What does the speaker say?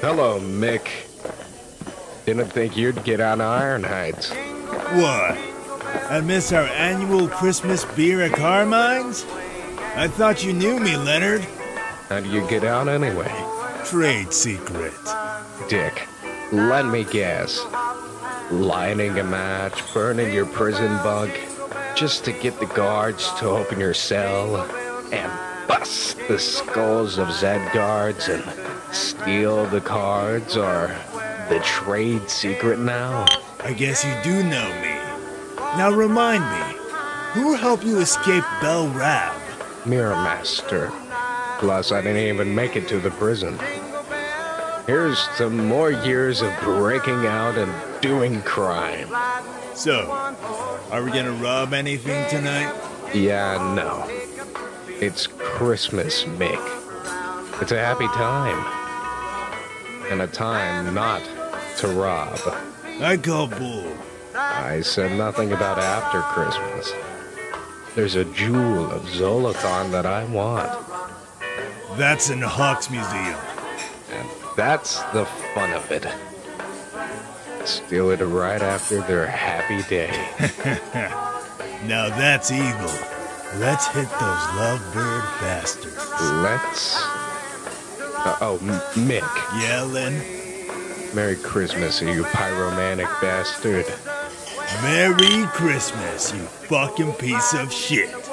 Hello, Mick. Didn't think you'd get on Iron Heights. What? I miss our annual Christmas beer at Carmine's? I thought you knew me, Leonard. How do you get out anyway? Trade secret. Dick, let me guess. Lighting a match, burning your prison bunk, just to get the guards to open your cell and bust the skulls of Zed guards and steal the cards, or the trade secret now? I guess you do know me. Now remind me, who helped you escape Bell Rab? Mirror Master. Plus, I didn't even make it to the prison. Here's to more years of breaking out and doing crime. So, are we gonna rob anything tonight? Yeah, no. It's Christmas, Mick. It's a happy time. And a time not to rob. I call bull. I said nothing about after Christmas. There's a jewel of Zolothon that I want. That's in the Hawks Museum. And that's the fun of it. Steal it right after their happy day. Now that's evil. Let's hit those lovebird bastards. Let's... Mick. Yeah, Len? Merry Christmas, you pyromanic bastard. Merry Christmas, you fucking piece of shit.